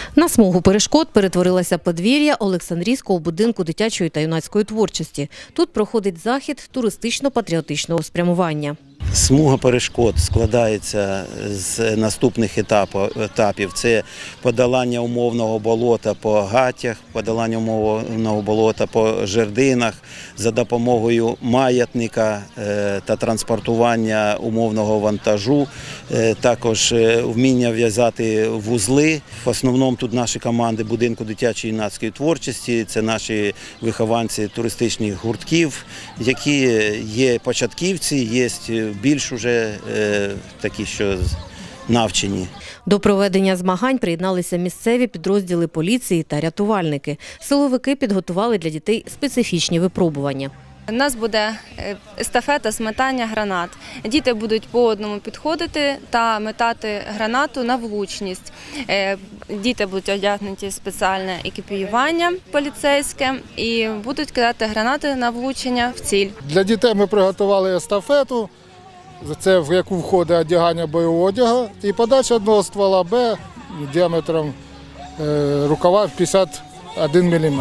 На смугу перешкод перетворилося подвір'я Олександрійського будинку дитячої та юнацької творчості. Тут проходить захід туристично-патріотичного спрямування. Смуга перешкод складається з наступних етапів. Це подолання умовного болота по гаттях, подолання умовного болота по жердинах за допомогою маятника та транспортування умовного вантажу, також вміння в'язати вузли. В основному тут наші команди будинку дитячої та юнацької творчості, це наші вихованці туристичних гуртків, які є початківці, є більш уже такі, що навчені. До проведення змагань приєдналися місцеві підрозділи поліції та рятувальники. Силовики підготували для дітей специфічні випробування. У нас буде естафета з метання гранат. Діти будуть по одному підходити та метати гранату на влучність. Діти будуть одягнуті в спеціальне екіпіювання поліцейське і будуть кидати гранати на влучення в ціль. Для дітей ми приготували естафету, це в яку входить одягання бойового одягу і подача одного ствола Б діаметром рукава 51 мм.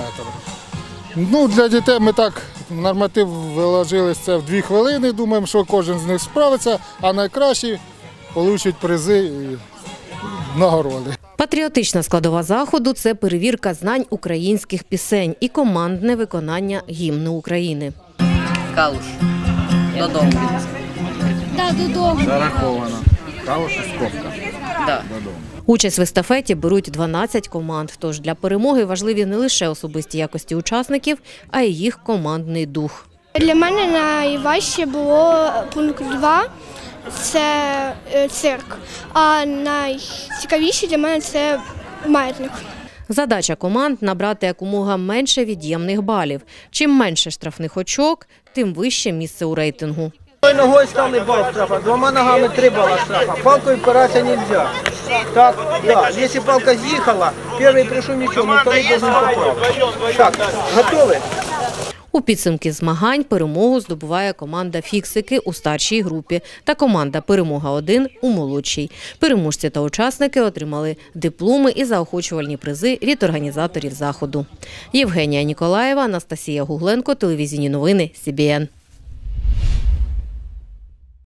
Для дітей ми так норматив виложили це в 2 хвилини, думаємо, що кожен з них справиться, а найкращі отримують призи і нагороди. Патріотична складова заходу – це перевірка знань українських пісень і командне виконання гімну України. Калуш. Додому. Так, додому. Зараховано. Калуш і Скобка. Да. Додому. Участь в естафеті беруть 12 команд, тож для перемоги важливі не лише особисті якості учасників, а й їх командний дух. Для мене найважче було пункт 2 – це цирк, а найцікавіше для мене – це маятник. Задача команд – набрати якомога менше від'ємних балів. Чим менше штрафних очок, тим вище місце у рейтингу. Ногой стали бал штрафа, 2 ногами 3 балла штрафа. Палкой опираться нельзя. Так, да, если палка съехала, первый пришел мячом, второй должен поправить. Так, готовы? У підсумки змагань перемогу здобуває команда «Фіксики» у старшій групі та команда «Перемога-1» у молодшій. Переможці та учасники отримали дипломи і заохочувальні призи від організаторів заходу. Євгенія Ніколаєва, Анастасія Гугленко, телевізійні новини СІБІН.